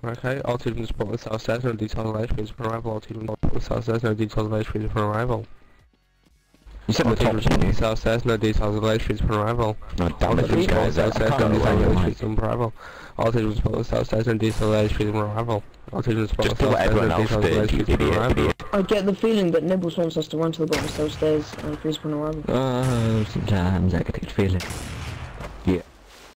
Okay, all teams report the south stairs, no details of HP upon arrival. All teams report the south stairs, no details of HP upon arrival. You said All the top, teams didn't report the you? south stairs, no details of HP upon arrival. No, All damn it, teams these report the guys, south I stairs, no can't details rely of on HP Mike. upon arrival. All teams report the south stairs, no details of HP upon arrival. All teams report the Just do south what stairs, everyone no else details of did, you HP upon idiot. arrival. I get the feeling that Nibbles wants us to run to the bottom of those stairs and freeze upon arrival. Sometimes I get the feeling.